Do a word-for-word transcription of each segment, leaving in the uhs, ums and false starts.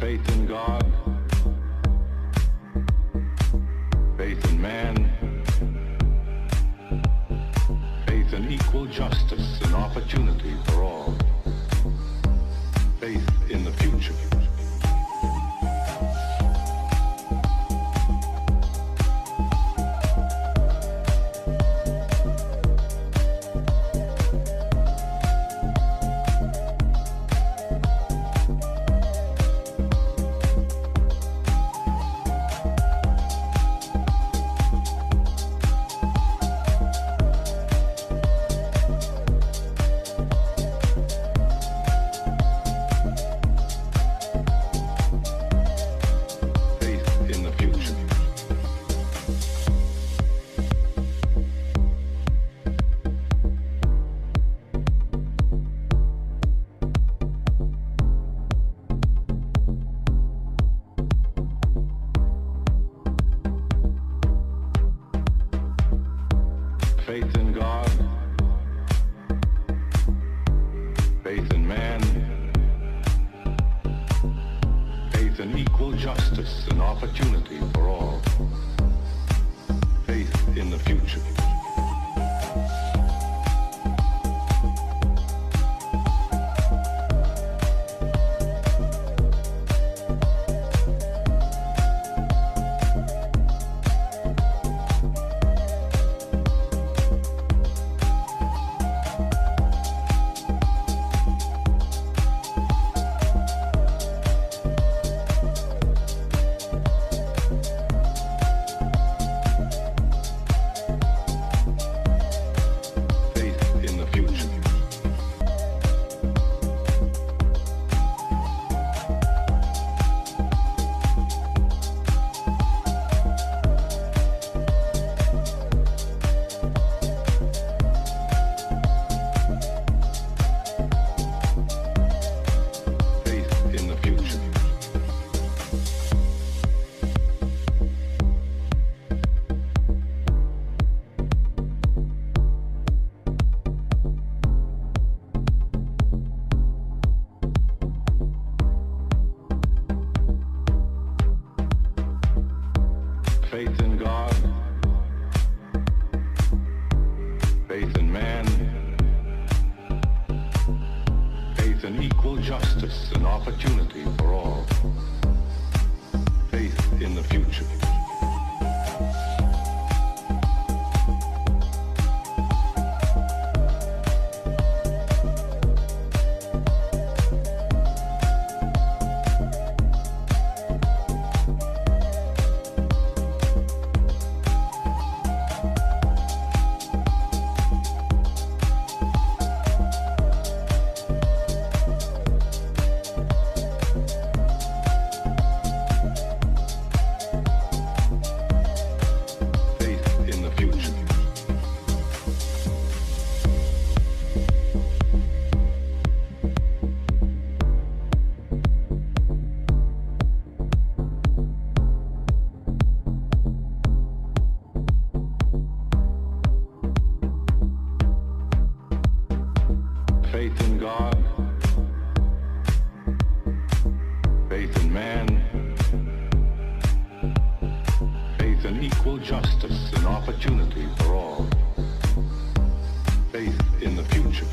Faith in God, faith in man, faith in equal justice and opportunity for all, faith in the future. Faith in God, faith in man, faith in equal justice and opportunity for all, faith in the future. Faith in God, faith in man, faith in equal justice and opportunity for all, faith in the future. Faith in God, faith in man, faith in equal justice and opportunity for all, faith in the future.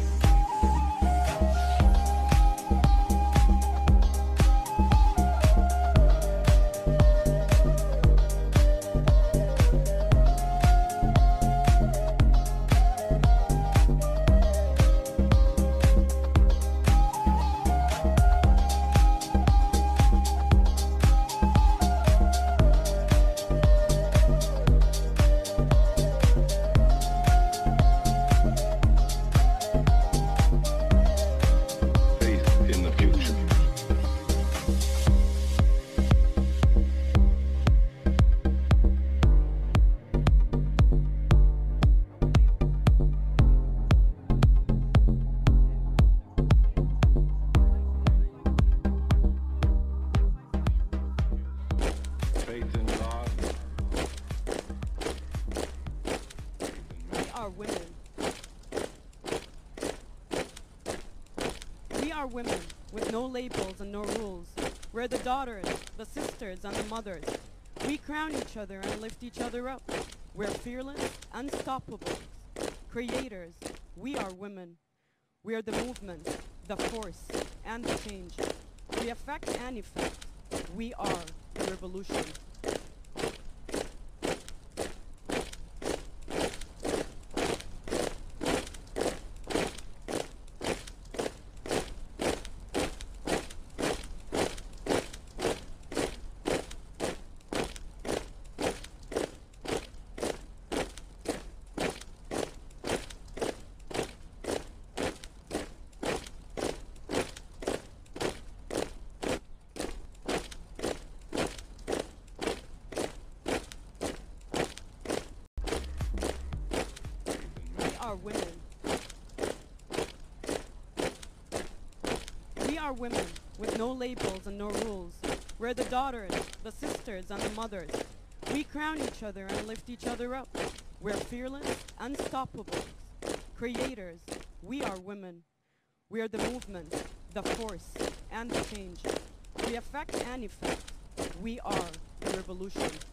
Faith in God. We are women. We are women with no labels and no rules. We're the daughters, the sisters, and the mothers. We crown each other and lift each other up. We're fearless, unstoppable, creators. We are women. We are the movement, the force, and the change. We affect and effect. We are the revolution. Are women. We are women with no labels and no rules. We're the daughters, the sisters, and the mothers. We crown each other and lift each other up. We're fearless, unstoppable, creators. We are women. We are the movement, the force, and the change. We affect and effect. We are the revolution.